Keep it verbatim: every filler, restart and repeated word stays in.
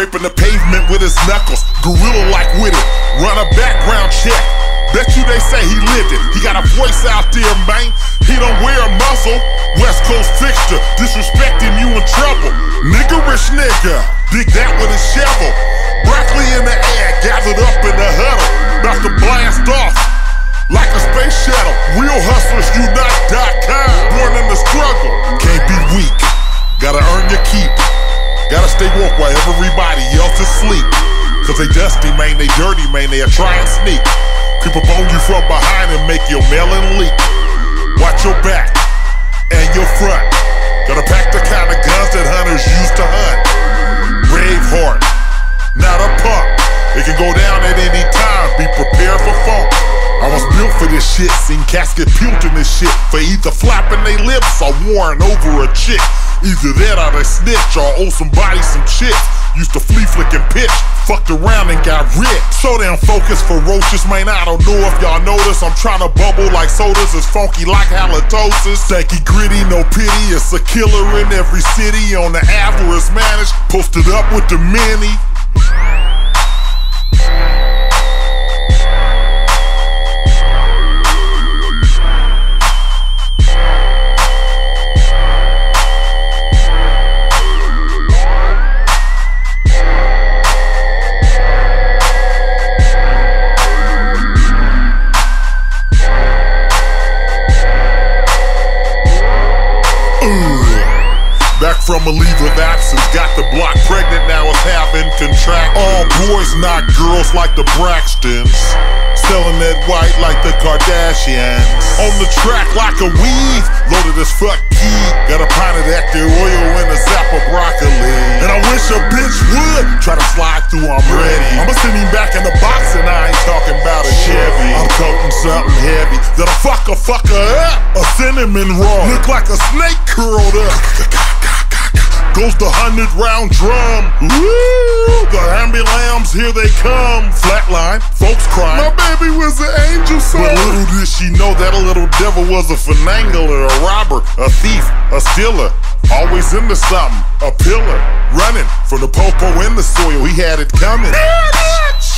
Scraping the pavement with his knuckles, gorilla-like with it. Run a background check, bet you they say he lived it. He got a voice out there, man, he don't wear a muzzle. West Coast fixture, disrespecting you in trouble. Niggerish nigga, dig that with a shovel. Broccoli in the air, gathered up in the huddle, about to blast off like a space shuttle. Real hustlers unite dot com, born in the struggle. Can't be weak, gotta earn your keep. Gotta stay woke while everybody else is asleep. Cause they dusty, man, they dirty, man, they'll try and sneak. Creep up on you from behind and make your melon leak. Watch your back and your front. Gotta pack the kind of guns that hunters used to hunt. Braveheart, not a punk. It can go down at any time, be prepared for funk. I was built for this shit, seen cats get peeled in this shit for either flapping they lips or warring over a chick. Either that or they snitch or owe somebody some shit. Used to flea flick and pitch, fucked around and got rich. So damn focused, ferocious, man, I don't know if y'all notice. I'm trying to bubble like sodas, it's funky like halitosis. Stanky gritty, no pity, it's a killer in every city. On the avarice managed, posted up with the many. Back from a leave of absence, got the block pregnant, now it's having contract. All boys, not girls like the Braxtons. Selling that white like the Kardashians. On the track like a weave, loaded as fuck key. Got a pint of that there oil and a zap of broccoli. And I wish a bitch would try to slide through, I'm ready. I'ma send him back in the box and I ain't talking about a Chevy. I'm toting something heavy that'll fuck a fucker up. A cinnamon roll, look like a snake curled up. Goes the hundred round drum. Woo! The ambulance, here they come. Flatline, folks crying. My baby was an angel, son. But little did she know that a little devil was a finangler, a robber, a thief, a stealer. Always into something, a pillar. Running from the popo in the soil, he had it coming.